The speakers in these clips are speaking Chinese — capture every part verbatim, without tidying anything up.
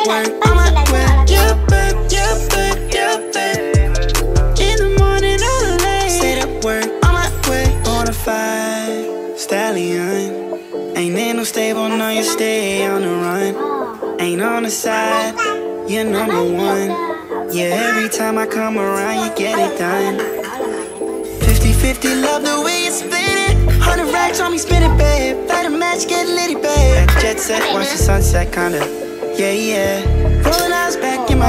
work, on my way. Yeah, babe, yeah, babe, yeah, babe. In the morning or late, stay to work, on my way. Bonafide stallion, ain't in no stable, no, you stay on the run. Ain't on the side, you're number one. Yeah, every time I come around, you get it done. Fifty fifty, love the way you spin it. Hundred racks on me, spin it, babe. Light a match, get litty, babe. Jet set, watch the sunset, kinda. Yeah, yeah. Rolling eyes back in my.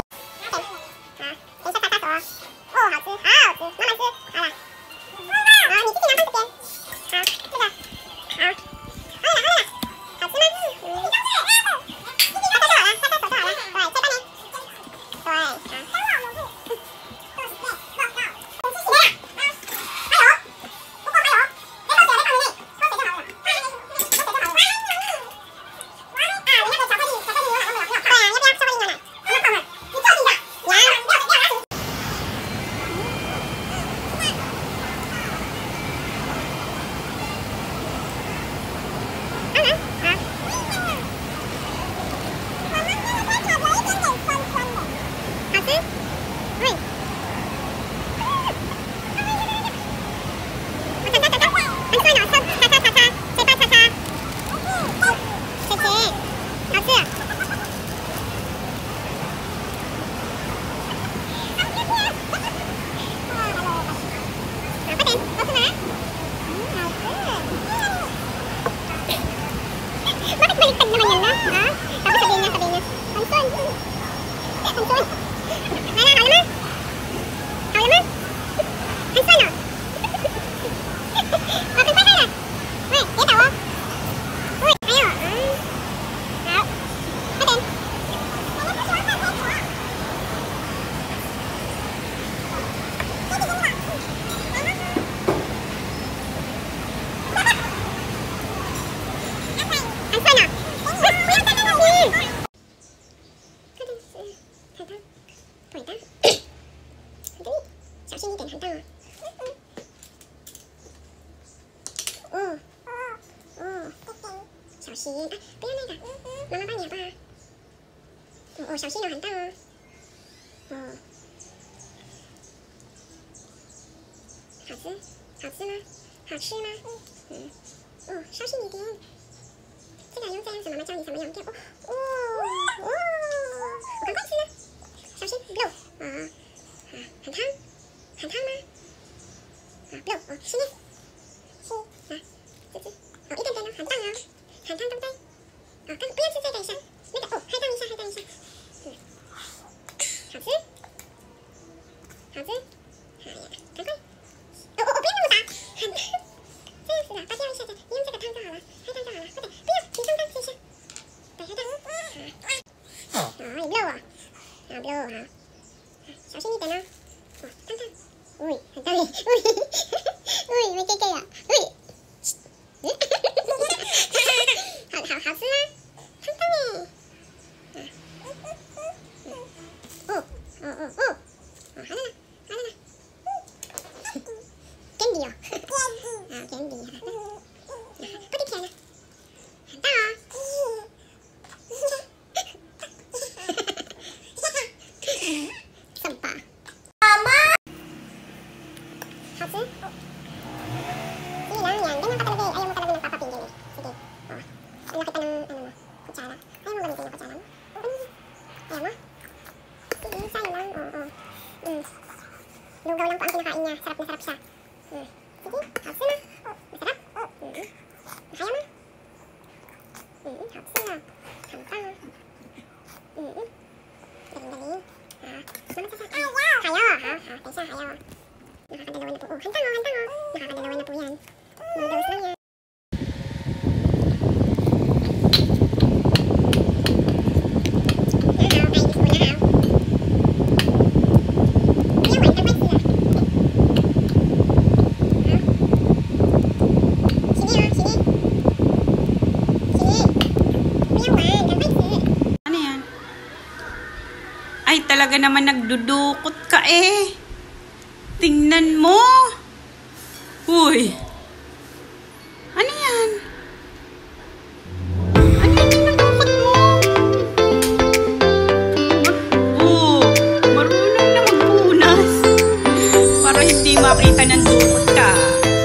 어, 小心哦，很大哦。哦，好吃，好吃吗？好吃吗？嗯，哦，稍细一点。这个用这样子，妈妈教你怎么样。哦哦哦，我赶快吃呢，小心 blow 啊啊，很烫，很烫吗？啊 blow 哦，吃呢，吃啊，这只哦一点点哦，很烫哦，很烫对不对？哦，刚不要吃这个一下，那个哦，嗨荡一下，嗨荡一下。 好吃，好吃，好呀，赶快！哦哦哦，不要那么大，很大，这样子的，拔掉一下子，你用这个烫就好了，嗨烫就好了，快点，不要，你烫烫试一下，对，嗨烫，好，好，你 blow 啊，好 blow 好，小心一点哦，哦，烫烫，喂，很大力，喂，喂，没这个呀，喂，好好好吃啊，烫烫诶。 哦哦哦，哦，好了啦，好了啦，candy 哦，啊 candy 好了，不甜了，很大哦，送吧，妈妈，好吃，ini lang yan, ganyan ka talaga eh, ayaw mo talaga ng papapigil eh, sige, oh, ano kita ng ano mo, kutsara, ayaw mo gamitin yung kutsara mo, ayaw mo. Sige, sa'yo lang. Oo, oo. Mm. Lugaw lang po ang kinakain niya. Sarap na sarap siya. Mm. Sige, hapsi na. Masarap. Mm. Kaya mo. Mm, hapsi na. Kanta. Mm. Galing-galing. Ha? Mama sa sa. Kayo! Kayo, ha? Ha? Tesa, kayo. Nakakadalawa na po. Oh, hantang, oh, hantang, oh. Nakakadalawa na po yan. Noodles lang yan. Talaga naman nagdudukot ka eh. Tingnan mo. Uy. Ano yan? Ano yan yung nagdukot mo? para hindi makita ng dukot ka.